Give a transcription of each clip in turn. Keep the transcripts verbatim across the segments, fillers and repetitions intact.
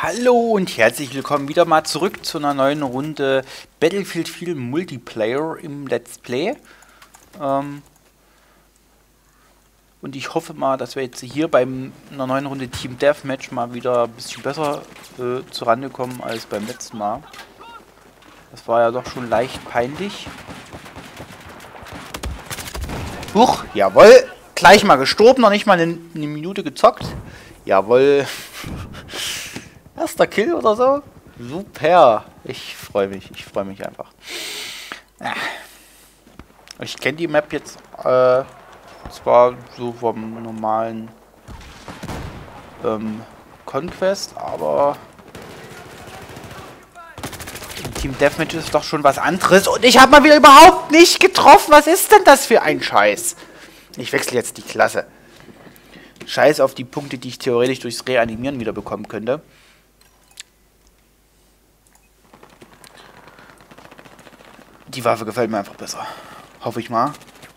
Hallo und herzlich willkommen wieder mal zurück zu einer neuen Runde Battlefield vier Multiplayer im Let's Play. Ähm und ich hoffe mal, dass wir jetzt hier bei einer neuen Runde Team Deathmatch mal wieder ein bisschen besser äh, zurande kommen als beim letzten Mal. Das war ja doch schon leicht peinlich. Huch, jawohl, gleich mal gestorben, noch nicht mal eine, eine Minute gezockt. Jawohl. Erster Kill oder so? Super. Ich freue mich. Ich freue mich einfach. Ich kenne die Map jetzt äh, zwar so vom normalen ähm, Conquest, aber Team Deathmatch ist doch schon was anderes. Und ich habe mal wieder überhaupt nicht getroffen. Was ist denn das für ein Scheiß? Ich wechsle jetzt die Klasse. Scheiß auf die Punkte, die ich theoretisch durchs Reanimieren wieder bekommen könnte. Die Waffe gefällt mir einfach besser. Hoffe ich mal.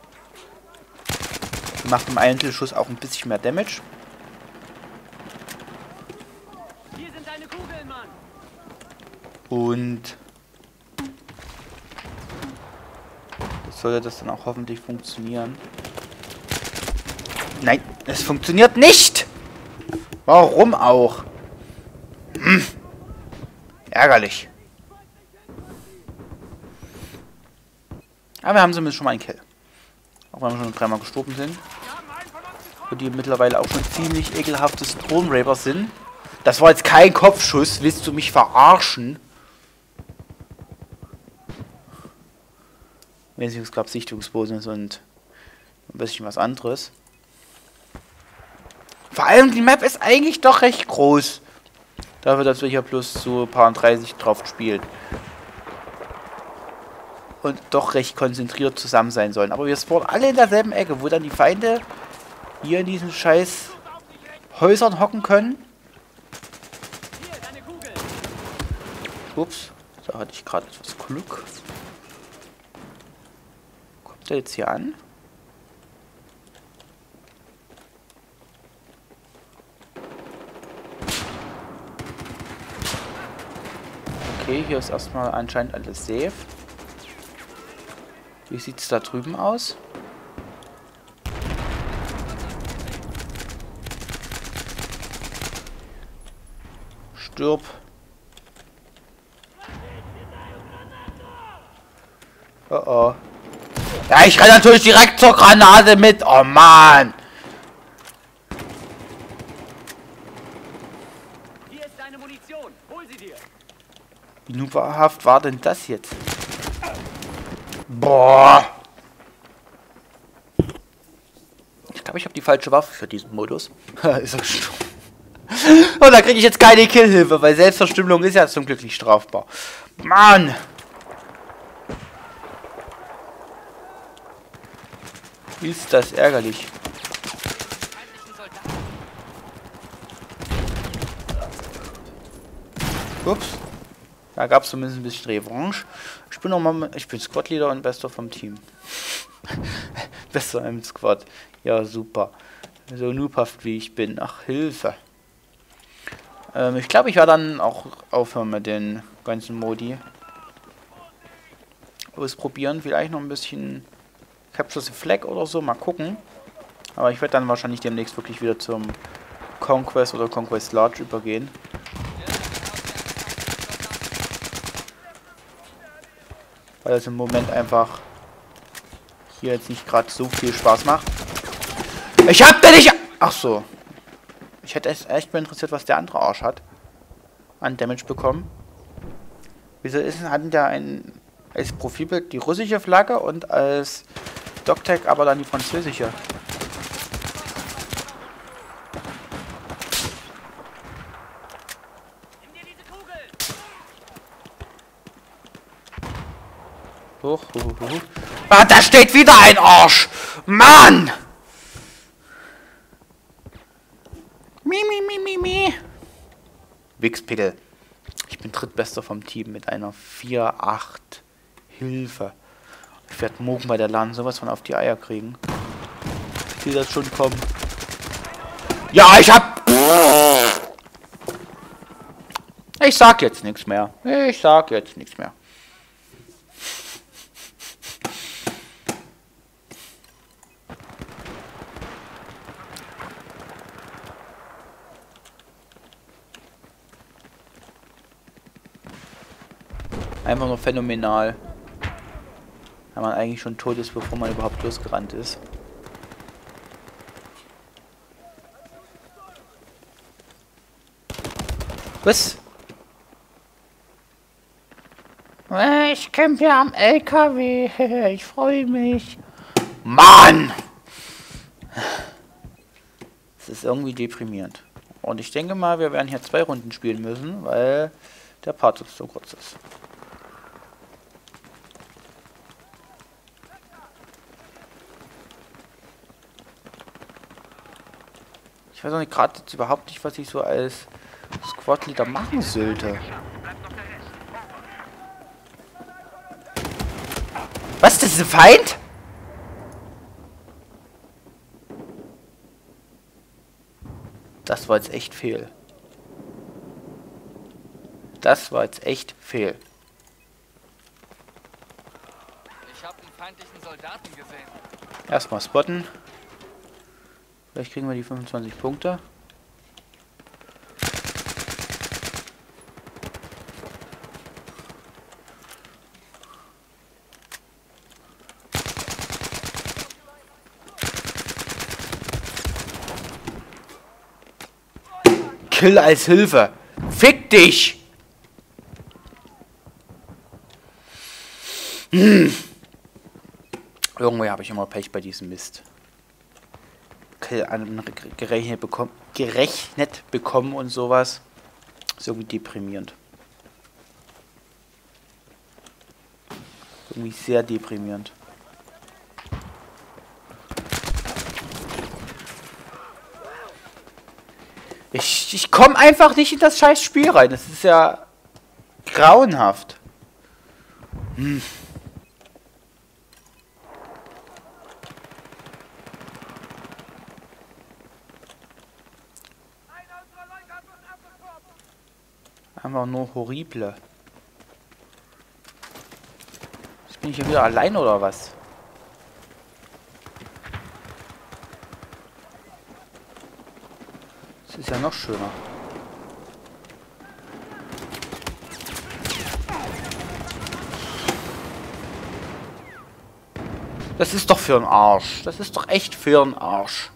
Macht im Einzelschuss auch ein bisschen mehr Damage. Hier sind deine Kugeln, Mann. Und das sollte das dann auch hoffentlich funktionieren. Nein, es funktioniert nicht! Warum auch? Hm. Ärgerlich. Aber wir haben zumindest schon mal einen Kill. Auch wenn wir schon dreimal gestorben sind. Und die mittlerweile auch schon ziemlich ekelhafte Stone Rapers sind. Das war jetzt kein Kopfschuss. Willst du mich verarschen? Wenigstens gab es Sichtungsposen und ein bisschen was anderes. Vor allem die Map ist eigentlich doch recht groß. Dafür, dass wir hier plus so ein paar dreißig drauf spielen. Und doch recht konzentriert zusammen sein sollen. Aber wir spawnen alle in derselben Ecke, wo dann die Feinde hier in diesen scheiß Häusern hocken können. Ups, da hatte ich gerade etwas Glück. Kommt der jetzt hier an? Okay, hier ist erstmal anscheinend alles safe. Wie sieht es da drüben aus? Stirb. Oh oh. Ja, ich renne natürlich direkt zur Granate mit. Oh Mann. Hier ist deine Munition. Hol sie dir. Wie nuberhaft war denn das jetzt? Boah. Ich glaube, ich habe die falsche Waffe für diesen Modus. Ist er gestorben. Und da kriege ich jetzt keine Killhilfe, weil Selbstverstümmelung ist ja zum Glück nicht strafbar. Mann. Ist das ärgerlich. Ups. Da gab es zumindest ein bisschen Revanche. Ich bin nochmal, ich bin Squad-Leader und Bester vom Team. Bester im Squad. Ja, super. So noobhaft wie ich bin. Ach, Hilfe. Ähm, ich glaube, ich werde dann auch aufhören mit den ganzen Modi. Ausprobieren. Vielleicht noch ein bisschen Capture the Flag oder so. Mal gucken. Aber ich werde dann wahrscheinlich demnächst wirklich wieder zum Conquest oder Conquest Large übergehen. Weil das im Moment einfach hier jetzt nicht gerade so viel Spaß macht. Ich hab da nicht... Ach so. Ich hätte echt mal interessiert, was der andere Arsch hat. An Damage bekommen. Wieso ist hatten der ein als Profilbild die russische Flagge und als Doctag aber dann die französische? Hoch, hoch, hoch, hoch. Ah, da steht wieder ein Arsch! Mann! Mi, mi, mi, mi, mi. Wichspickel. Ich bin drittbester vom Team mit einer vier acht. Hilfe. Ich werde morgen bei der LAN sowas von auf die Eier kriegen. Ich sehe das schon kommen. Ja, ich hab... Ich sag jetzt nichts mehr. Ich sag jetzt nichts mehr. Einfach nur phänomenal. Wenn man eigentlich schon tot ist, bevor man überhaupt losgerannt ist. Was? Ich kämpfe ja am L K W. Ich freue mich. Mann! Das ist irgendwie deprimierend. Und ich denke mal, wir werden hier zwei Runden spielen müssen, weil der Part jetzt so kurz ist. Ich weiß auch nicht gerade jetzt überhaupt nicht, was ich so als Squad-Leader machen sollte. Was? Das ist ein Feind? Das war jetzt echt fehl. Das war jetzt echt fehl. Ich habe einen feindlichen Soldaten gesehen. Erstmal spotten. Vielleicht kriegen wir die fünfundzwanzig Punkte. Kill als Hilfe. Fick dich! Hm. Irgendwie habe ich immer Pech bei diesem Mist. Kill an, gerechnet, bekommen, gerechnet bekommen und sowas. Ist irgendwie deprimierend. Irgendwie sehr deprimierend. Ich, ich komme einfach nicht in das scheiß Spiel rein. Das ist ja grauenhaft. Hm. Einfach nur horrible. Jetzt bin ich hier wieder allein oder was? Das ist ja noch schöner. Das ist doch für einen Arsch. Das ist doch echt für einen Arsch.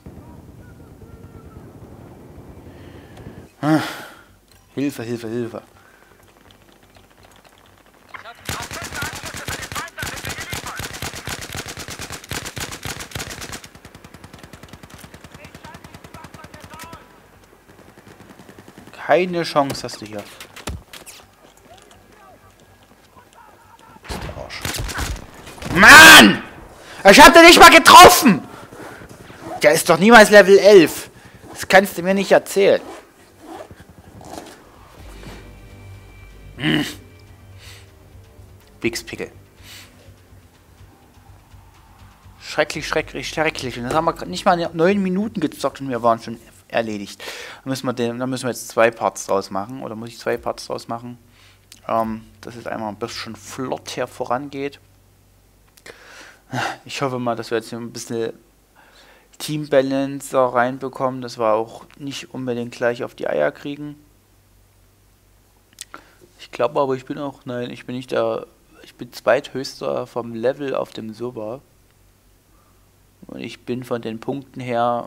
Hm. Hilfe, Hilfe, Hilfe. Keine Chance hast du hier. Ist der Arsch. Mann! Ich hab den nicht mal getroffen! Der ist doch niemals Level elf. Das kannst du mir nicht erzählen. Hm. Bixpickel. Schrecklich, schrecklich, schrecklich. Und das haben wir nicht mal neun Minuten gezockt und wir waren schon erledigt. Da müssen wir, den, da müssen wir jetzt zwei Parts draus machen. Oder muss ich zwei Parts draus machen? Ähm, dass es einmal ein bisschen flott her vorangeht. Ich hoffe mal, dass wir jetzt ein bisschen Team Balance reinbekommen, dass wir auch nicht unbedingt gleich auf die Eier kriegen. Ich glaube aber, ich bin auch, nein, ich bin nicht der, ich bin zweithöchster vom Level auf dem Server. Und ich bin von den Punkten her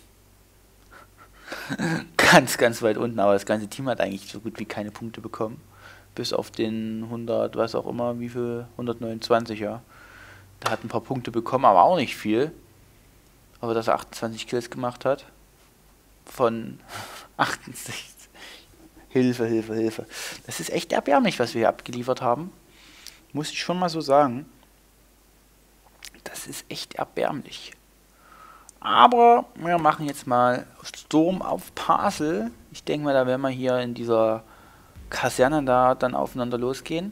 ganz, ganz weit unten, aber das ganze Team hat eigentlich so gut wie keine Punkte bekommen. Bis auf den hundert, was auch immer, wie viel, hundertneunundzwanzig, ja. Da hat ein paar Punkte bekommen, aber auch nicht viel. Aber dass er achtundzwanzig Kills gemacht hat. Von achtundsechzig. Hilfe, Hilfe, Hilfe. Das ist echt erbärmlich, was wir hier abgeliefert haben. Muss ich schon mal so sagen. Das ist echt erbärmlich. Aber wir machen jetzt mal Sturm auf Pasel. Ich denke mal, da werden wir hier in dieser Kaserne da dann aufeinander losgehen.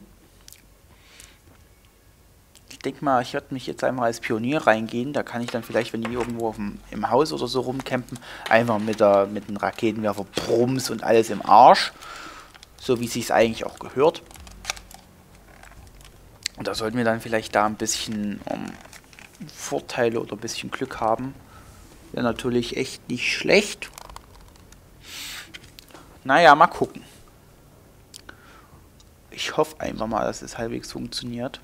Ich denke mal, ich werde mich jetzt einmal als Pionier reingehen. Da kann ich dann vielleicht, wenn die irgendwo auf dem, im Haus oder so rumcampen, einfach mit der mit dem Raketenwerfer Brums und alles im Arsch. So wie es sich eigentlich auch gehört. Und da sollten wir dann vielleicht da ein bisschen um, Vorteile oder ein bisschen Glück haben. Wäre natürlich echt nicht schlecht. Naja, mal gucken. Ich hoffe einfach mal, dass es halbwegs funktioniert.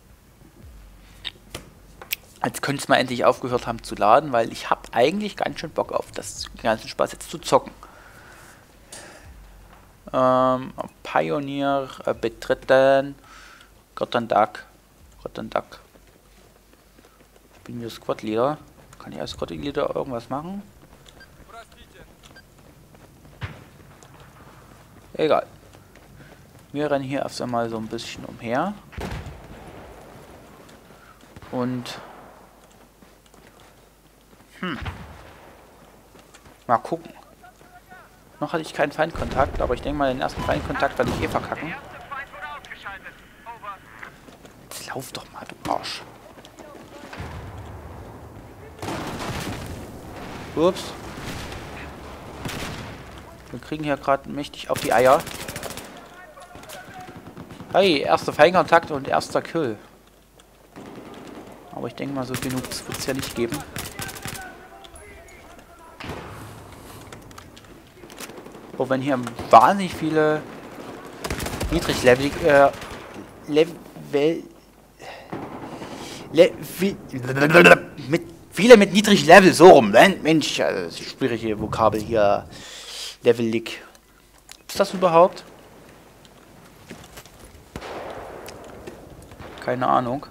Jetzt könnte es mal endlich aufgehört haben zu laden, weil ich habe eigentlich ganz schön Bock auf das ganzen Spaß jetzt zu zocken. Ähm, Pioneer äh, betreten. Gott Duck. Gott Duck. Ich bin hier Squad Leader. Kann ich als Squad Leader irgendwas machen? Egal. Wir rennen hier erst einmal so ein bisschen umher. Und hm. Mal gucken. Noch hatte ich keinen Feindkontakt, aber ich denke mal, den ersten Feindkontakt werde ich eh verkacken. Jetzt lauf doch mal, du Arsch. Ups. Wir kriegen hier gerade mächtig auf die Eier. Hey, erster Feindkontakt und erster Kill. Aber ich denke mal, so genug wird es ja nicht geben. Auch wenn hier wahnsinnig viele niedriglevel äh, Level Le viel, mit viele mit niedrigem Level so rum, ne? Mensch, also schwierige Vokabel hier. Levelig. Ist das überhaupt? Keine Ahnung.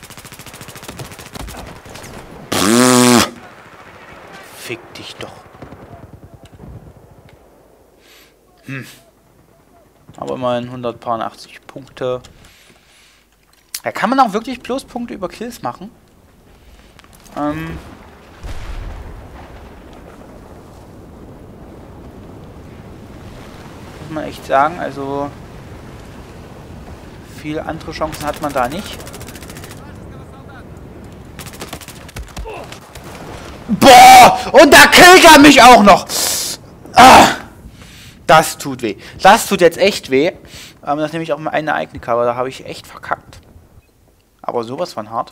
Fick dich doch. Hm. Aber immerhin hundertachtzig Punkte. Da kann man auch wirklich Pluspunkte über Kills machen. Ähm. Muss man echt sagen, also viele andere Chancen hat man da nicht. Boah! Und da killt er mich auch noch! Ah, das tut weh. Das tut jetzt echt weh. Ähm, das ist nämlich auch mal eine eigene Cover. Da habe ich echt verkackt. Aber sowas von hart.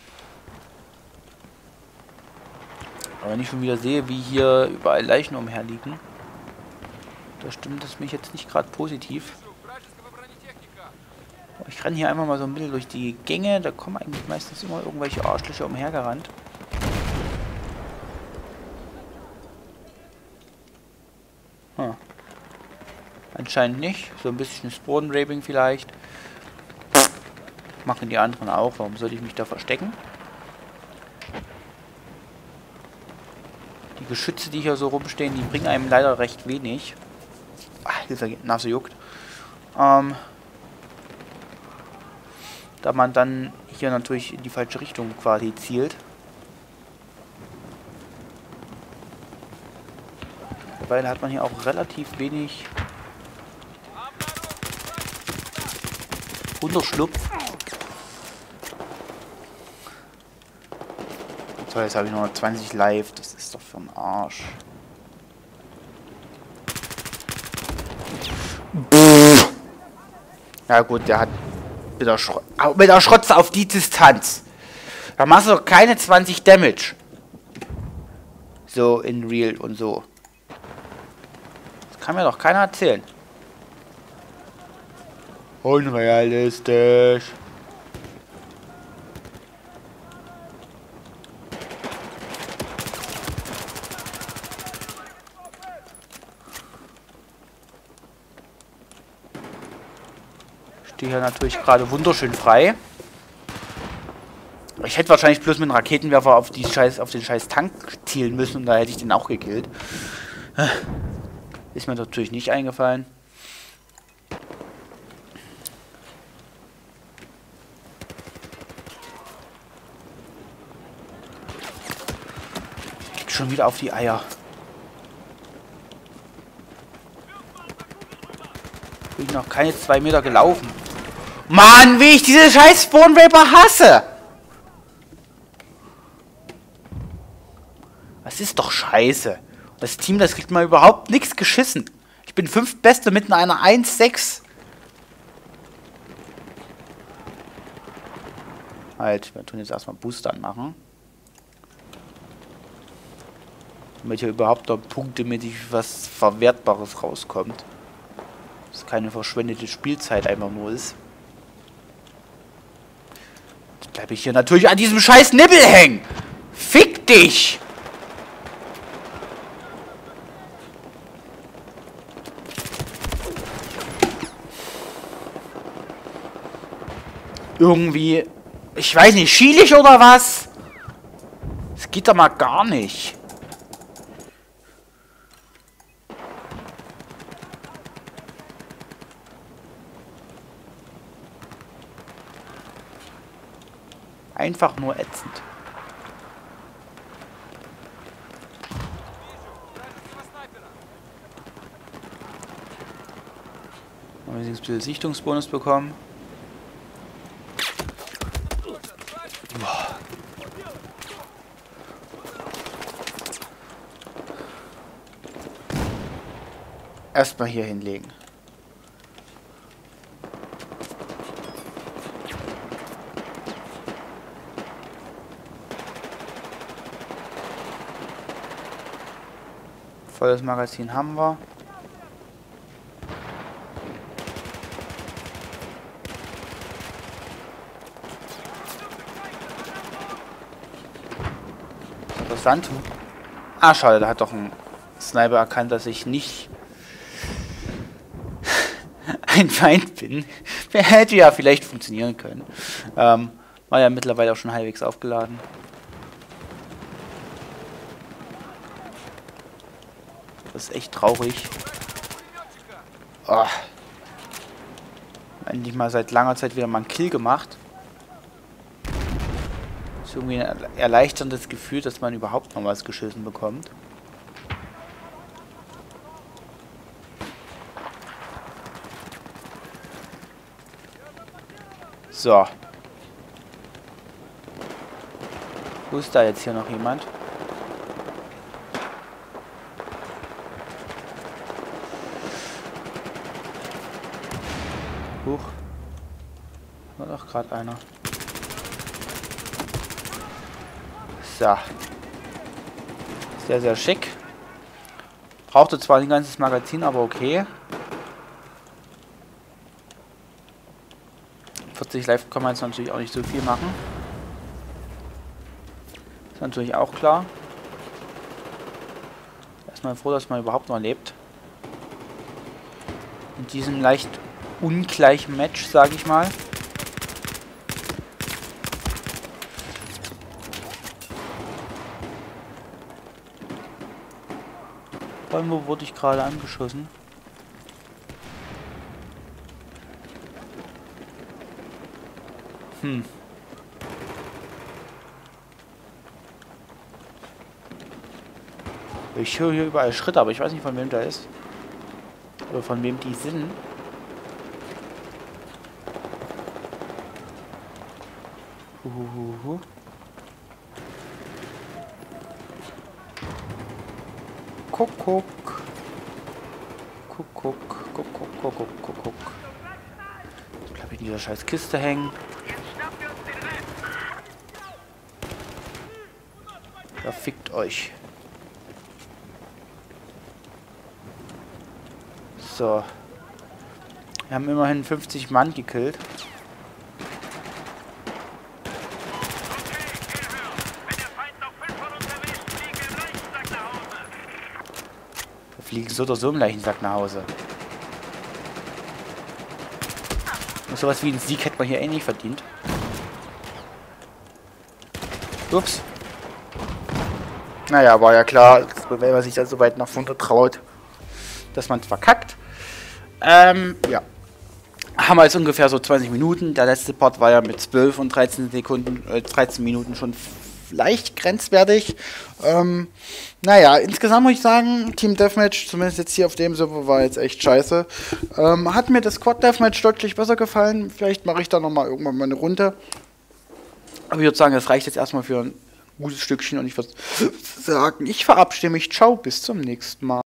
Aber wenn ich schon wieder sehe, wie hier überall Leichen umherliegen, da stimmt es mich jetzt nicht gerade positiv. Ich renne hier einfach mal so ein bisschen durch die Gänge. Da kommen eigentlich meistens immer irgendwelche Arschlöcher umhergerannt. Hm. Anscheinend nicht. So ein bisschen Spawn-Raping vielleicht. Machen die anderen auch. Warum sollte ich mich da verstecken? Die Geschütze, die hier so rumstehen, die bringen einem leider recht wenig. Ach, die Nase juckt. Ähm, da man dann hier natürlich in die falsche Richtung quasi zielt. Weil hat man hier auch relativ wenig Unterschlupf. So, jetzt habe ich noch zwanzig live. Das ist doch für den Arsch. Ja gut, der hat mit der, Schro mit der Schrotze auf die Distanz. Da machst du doch keine zwanzig Damage. So in Real und so. Das kann mir doch keiner erzählen. Unrealistisch. Ich stehe hier natürlich gerade wunderschön frei. Ich hätte wahrscheinlich bloß mit einem Raketenwerfer auf, die Scheiß, auf den scheiß Tank zielen müssen und da hätte ich den auch gekillt. Ist mir natürlich nicht eingefallen. Ich krieg schon wieder auf die Eier. Bin ich noch keine zwei Meter gelaufen. Mann, wie ich diese scheiß Spawn-Raper hasse! Das ist doch scheiße. Das Team, das kriegt mal überhaupt nichts geschissen. Ich bin bin fünf Beste mit einer eins sechs. Halt, wir tun jetzt erstmal Booster anmachen. Damit hier überhaupt noch punktemäßig was Verwertbares rauskommt. Dass keine verschwendete Spielzeit einfach nur ist. Jetzt bleibe ich hier natürlich an diesem scheiß Nibbel hängen. Fick dich! Irgendwie, ich weiß nicht, schiel ich oder was? Das geht doch mal gar nicht. Einfach nur ätzend. Haben wir jetzt ein bisschen Sichtungsbonus bekommen. Boah. Erstmal hier hinlegen. Volles Magazin haben wir. Interessant. Ah, schade, da hat doch ein Sniper erkannt, dass ich nicht ein Feind bin. Hätte ja vielleicht funktionieren können. Ähm, war ja mittlerweile auch schon halbwegs aufgeladen. Das ist echt traurig. Oh. Endlich mal seit langer Zeit wieder mal einen Kill gemacht. Das ist irgendwie ein erleichterndes Gefühl, dass man überhaupt noch was geschissen bekommt. So. Wo ist da jetzt hier noch jemand? Huch. War doch gerade einer. So. Sehr, sehr schick. Brauchte zwar ein ganzes Magazin, aber okay. vierzig Live kann man jetzt natürlich auch nicht so viel machen. Ist natürlich auch klar. Erstmal froh, dass man überhaupt noch lebt. In diesem leicht ungleichen Match, sage ich mal. Irgendwo wurde ich gerade angeschossen. Hm. Ich höre hier überall Schritte, aber ich weiß nicht, von wem der ist. Oder von wem die sind. Uhuhu. Kuckuck. Kuckuck. Kuckuck. Kuckuck. Kuckuck. Jetzt bleib ich in dieser scheiß Kiste hängen. Ja, fickt euch. So. Wir haben immerhin fünfzig Mann gekillt. Wir fliegen so oder so im Leichensack nach Hause. Und sowas wie einen Sieg hätte man hier eh nicht verdient. Ups. Naja, war ja klar, wenn man sich da so weit nach vorne traut, dass man es verkackt. Ähm, ja. Haben wir jetzt ungefähr so zwanzig Minuten. Der letzte Part war ja mit zwölf und dreizehn Sekunden, äh, dreizehn Minuten schon leicht grenzwertig. Ähm, naja, insgesamt muss ich sagen, Team Deathmatch, zumindest jetzt hier auf dem Server, war jetzt echt scheiße. Ähm, hat mir das Squad Deathmatch deutlich besser gefallen. Vielleicht mache ich da nochmal irgendwann mal eine Runde. Aber ich würde sagen, das reicht jetzt erstmal für ein gutes Stückchen und ich würde sagen, ich verabschiede mich. Ciao, bis zum nächsten Mal.